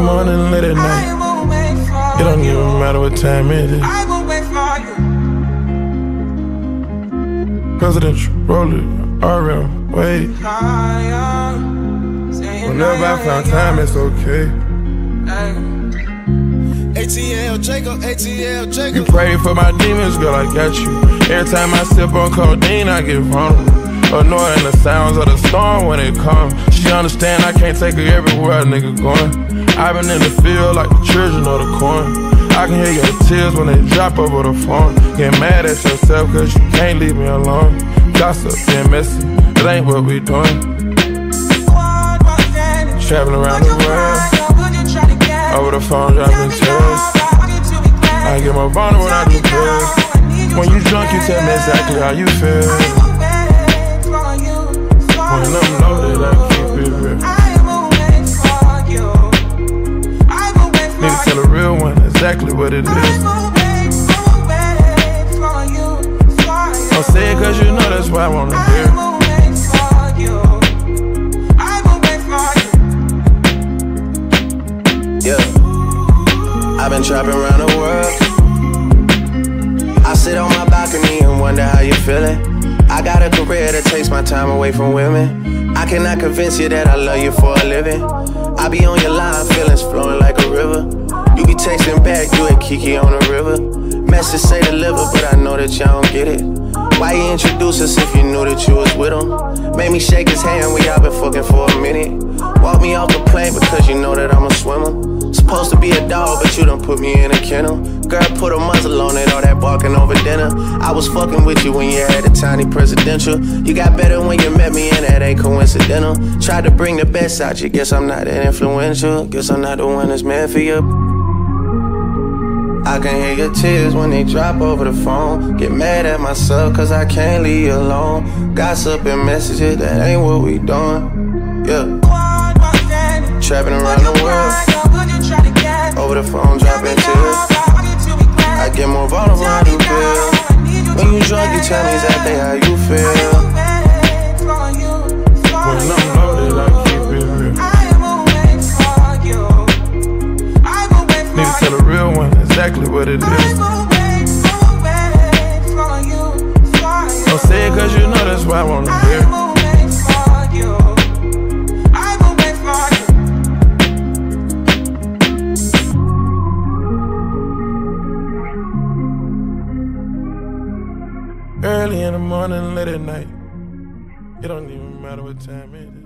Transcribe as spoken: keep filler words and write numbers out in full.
morning, late at night. It don't even matter what time it is. I will wait for you. Presidential, roll it, R M, wait. Whenever I found time, it's okay. A T L Jacob, A T L Jacob. You pray for my demons, girl, I got you. Every time I sip on codeine, I get vulnerable. Annoying the sounds of the storm when it comes. She understand I can't take her everywhere a nigga going. I've been in the field like the children of the corn. I can hear your tears when they drop over the phone. Get mad at yourself cause you can't leave me alone. Gossip and messy, it ain't what we doing. Traveling around the world, over the phone dropping tears. I get more vulnerable when I do pills. When you drunk you tell me exactly how you feel. When I'm loaded I keep it real. Need to tell a real one exactly what it is. Don't say it cause you know that's why I wanna hear. Yeah, I've been trapping around the world. I sit on my balcony and wonder how you feeling. I got a career that takes my time away from women. I cannot convince you that I love you for a living. I be on your line, feelings flowing like a river. You be texting back, you and Kiki on the river. Message say deliver, but I know that y'all don't get it. Why you introduce us if you knew that you was with him? Made me shake his hand, we all been fucking for a minute. Walk me off the plane because you know that I'm a swimmer. Supposed to be a dog, but you done put me in a kennel. Girl, put a muzzle on it, all that barking over dinner. I was fucking with you when you had a tiny presidential. You got better when you met me, and that ain't coincidental. Tried to bring the best out you, guess I'm not that influential. Guess I'm not the one that's meant for you. I can hear your tears when they drop over the phone. Get mad at myself cause I can't leave you alone. Gossip and messages, that ain't what we doing. Yeah. Trapping around the world, over the phone dropping tears. I get more vulnerable when I do pills. When you drunk you tell me exactly how you feel. When I'm loaded I keep it real. Need to tell a real one exactly what it is. Don't say it cause you know that's why I wanna hear. Early in the morning, late at night. It don't even matter what time it is.